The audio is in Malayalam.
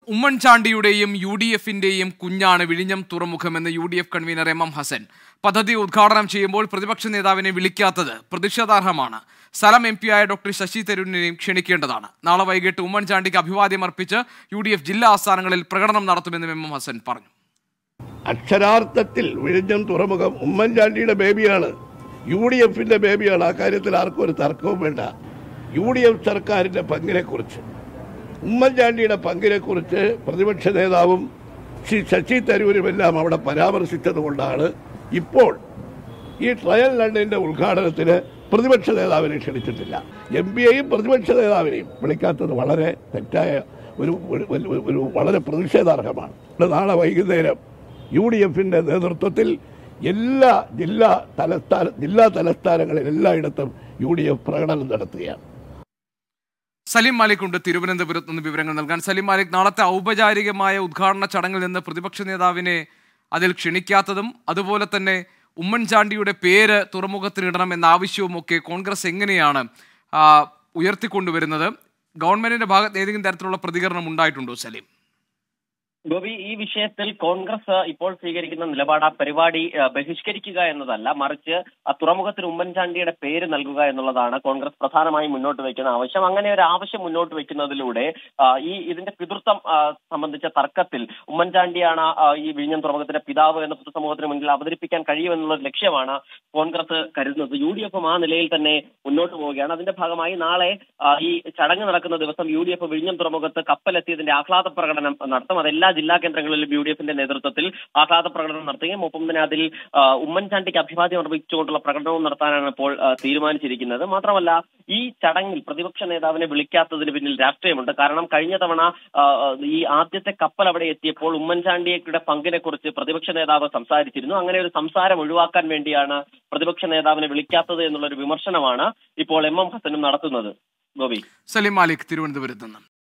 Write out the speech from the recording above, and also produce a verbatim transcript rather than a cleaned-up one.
ഉമ്മൻചാണ്ടിയുടെയും യു ഡി എഫിന്റെയും കുഞ്ഞാണ് വിഴിഞ്ഞം തുറമുഖമെന്ന് U D F convener M M Hassan പദ്ധതി ഉദ്ഘാടനം ചെയ്യുമ്പോൾ പ്രതിപക്ഷ നേതാവിനെ വിളിക്കാത്തത് പ്രതിഷേധാർഹമാണ്. സ്ഥലം എം പിയായ ഡോക്ടർ ശശി തരൂരിനെയും ക്ഷണിക്കേണ്ടതാണ്. നാളെ വൈകിട്ട് ഉമ്മൻചാണ്ടിക്ക് അഭിവാദ്യം അർപ്പിച്ച് യു ഡി എഫ് ജില്ലാ ആസ്ഥാനങ്ങളിൽ പ്രകടനം നടത്തുമെന്നും എം എം ഹസൻ പറഞ്ഞു. അക്ഷരാർത്ഥത്തിൽ വിഴിഞ്ഞം തുറമുഖം ഉമ്മൻചാണ്ടിയുടെ ബേബിയാണ്, യു ഡി എഫിന്റെ ബേബിയാണ്. ആ കാര്യത്തിൽ ആർക്കും ഒരു തർക്കവും വേണ്ട. യു ഡി എഫ് സർക്കാരിന്റെ പങ്കിനെ കുറിച്ച്, ഉമ്മൻചാണ്ടിയുടെ പങ്കിനെ കുറിച്ച് പ്രതിപക്ഷ നേതാവും ശ്രീ ശശി തരൂരുമെല്ലാം അവിടെ പരാമർശിച്ചത് കൊണ്ടാണ് ഇപ്പോൾ ഈ ട്രയൽ റണ്ണിന്റെ ഉദ്ഘാടനത്തിന് പ്രതിപക്ഷ നേതാവിനെ ക്ഷണിച്ചിട്ടില്ല. എം പിയെയും പ്രതിപക്ഷ നേതാവിനെയും വിളിക്കാത്തത് വളരെ തെറ്റായ ഒരു ഒരു വളരെ പ്രതിഷേധാർഹമാണ്. നാളെ വൈകുന്നേരം യു ഡി എഫിന്റെ നേതൃത്വത്തിൽ എല്ലാ ജില്ലാ തലസ്ഥാന ജില്ലാ തലസ്ഥാനങ്ങളിൽ എല്ലായിടത്തും യു ഡി എഫ് പ്രകടനം നടത്തുകയാണ്. സലീം മാലിക് ഉണ്ട് തിരുവനന്തപുരത്ത് നിന്ന് വിവരങ്ങൾ നൽകാൻ. സലീം മാലിക്, നാളത്തെ ഔപചാരികമായ ഉദ്ഘാടന ചടങ്ങിൽ നിന്ന് പ്രതിപക്ഷ നേതാവിനെ അതിൽ ക്ഷണിക്കാത്തതും അതുപോലെ തന്നെ ഉമ്മൻചാണ്ടിയുടെ പേര് തുറമുഖത്തിനിടണം എന്ന ആവശ്യവുമൊക്കെ കോൺഗ്രസ് എങ്ങനെയാണ് ഉയർത്തിക്കൊണ്ടുവരുന്നത്? ഗവൺമെന്റിന്റെ ഭാഗത്ത് ഏതെങ്കിലും തരത്തിലുള്ള പ്രതികരണം ഉണ്ടായിട്ടുണ്ടോ സലീം? ഗോപി, ഈ വിഷയത്തിൽ കോൺഗ്രസ് ഇപ്പോൾ സ്വീകരിക്കുന്ന നിലപാട് ആ പരിപാടി ബഹിഷ്കരിക്കുക എന്നതല്ല, മറിച്ച് ആ തുറമുഖത്തിന് ഉമ്മൻചാണ്ടിയുടെ പേര് നൽകുക എന്നുള്ളതാണ് കോൺഗ്രസ് പ്രധാനമായും മുന്നോട്ട് വയ്ക്കുന്ന ആവശ്യം. അങ്ങനെ ഒരു ആവശ്യം മുന്നോട്ട് വയ്ക്കുന്നതിലൂടെ ഈ ഇതിന്റെ പിതൃത്വം സംബന്ധിച്ച തർക്കത്തിൽ ഉമ്മൻചാണ്ടിയാണ് ഈ വിഴിഞ്ഞം തുറമുഖത്തിന്റെ പിതാവ് എന്ന് പൊതുസമൂഹത്തിന് മുന്നിൽ അവതരിപ്പിക്കാൻ കഴിയുമെന്നുള്ള ലക്ഷ്യമാണ് കോൺഗ്രസ് കരുതുന്നത്. യു ഡി എഫും ആ നിലയിൽ തന്നെ മുന്നോട്ട് പോവുകയാണ്. അതിന്റെ ഭാഗമായി നാളെ ഈ ചടങ്ങ് നടക്കുന്ന ദിവസം യു ഡി എഫ് വിഴിഞ്ഞം തുറമുഖത്ത് കപ്പലെത്തിയതിന്റെ ആഹ്ലാദ പ്രകടനം നടത്തും. അതെല്ലാ ജില്ലാ കേന്ദ്രങ്ങളിലും യു ഡി എഫിന്റെ നേതൃത്വത്തിൽ ആഹ്ലാദ പ്രകടനം നടത്തുകയും ഒപ്പം തന്നെ അതിൽ ഉമ്മൻചാണ്ടിക്ക് അഭിവാദ്യം അർപ്പിച്ചുകൊണ്ടുള്ള പ്രകടനവും നടത്താനാണ് ഇപ്പോൾ തീരുമാനിച്ചിരിക്കുന്നത്. മാത്രമല്ല, ഈ ചടങ്ങിൽ പ്രതിപക്ഷ നേതാവിനെ വിളിക്കാത്തതിന് പിന്നിൽ രാഷ്ട്രീയമുണ്ട്. കാരണം കഴിഞ്ഞ തവണ ഈ ആദ്യത്തെ കപ്പൽ അവിടെ എത്തിയപ്പോൾ ഉമ്മൻചാണ്ടിയുടെ പങ്കിനെ കുറിച്ച് പ്രതിപക്ഷ നേതാവ് സംസാരിച്ചിരുന്നു. അങ്ങനെ ഒരു സംസാരം ഒഴിവാക്കാൻ വേണ്ടിയാണ് പ്രതിപക്ഷ നേതാവിനെ വിളിക്കാത്തത് എന്നുള്ള ഒരു വിമർശനമാണ് ഇപ്പോൾ എം എം ഹസനും നടത്തുന്നത്. ഗോപി. സലീം മാലിക് തിരുവനന്തപുരത്ത് നിന്ന്.